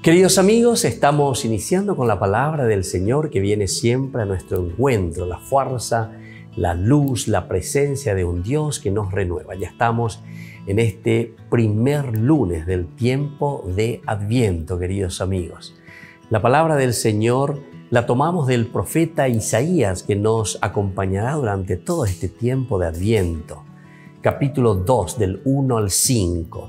Queridos amigos, estamos iniciando con la palabra del Señor que viene siempre a nuestro encuentro, la fuerza, la luz, la presencia de un Dios que nos renueva. Ya estamos en este primer lunes del tiempo de Adviento, queridos amigos. La palabra del Señor la tomamos del profeta Isaías, que nos acompañará durante todo este tiempo de Adviento. Capítulo 2, del 1 al 5.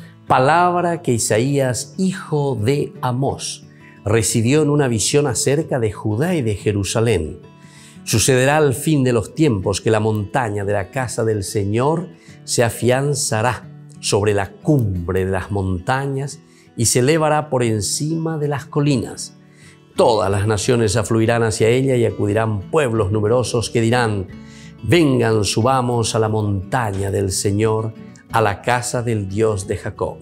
Palabra que Isaías, hijo de Amós, recibió en una visión acerca de Judá y de Jerusalén. Sucederá al fin de los tiempos que la montaña de la casa del Señor se afianzará sobre la cumbre de las montañas y se elevará por encima de las colinas. Todas las naciones afluirán hacia ella y acudirán pueblos numerosos que dirán: vengan, subamos a la montaña del Señor, a la casa del Dios de Jacob.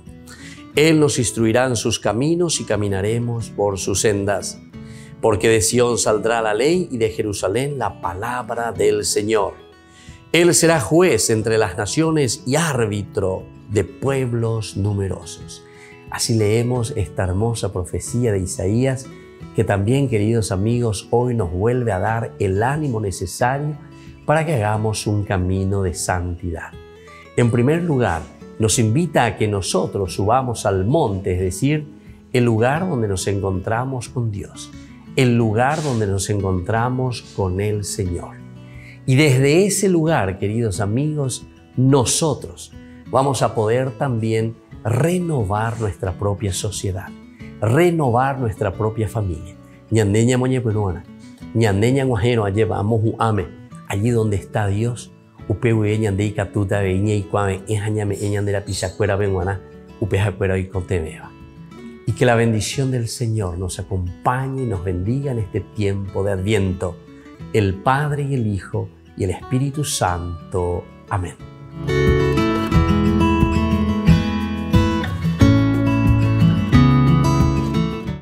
Él nos instruirá en sus caminos y caminaremos por sus sendas. Porque de Sión saldrá la ley y de Jerusalén la palabra del Señor. Él será juez entre las naciones y árbitro de pueblos numerosos. Así leemos esta hermosa profecía de Isaías, que también, queridos amigos, hoy nos vuelve a dar el ánimo necesario para que hagamos un camino de santidad. En primer lugar, nos invita a que nosotros subamos al monte, es decir, el lugar donde nos encontramos con Dios, el lugar donde nos encontramos con el Señor. Y desde ese lugar, queridos amigos, nosotros vamos a poder también renovar nuestra propia sociedad, renovar nuestra propia familia. Ñandeña moñepenuana, ñandeña guajero, llevamos un ame, allí donde está Dios. Upewe ñandei katuta veña y cuave enjañame ñandera pichacuera benguana, upejacuera y contebeba. Y que la bendición del Señor nos acompañe y nos bendiga en este tiempo de Adviento, el Padre y el Hijo y el Espíritu Santo. Amén.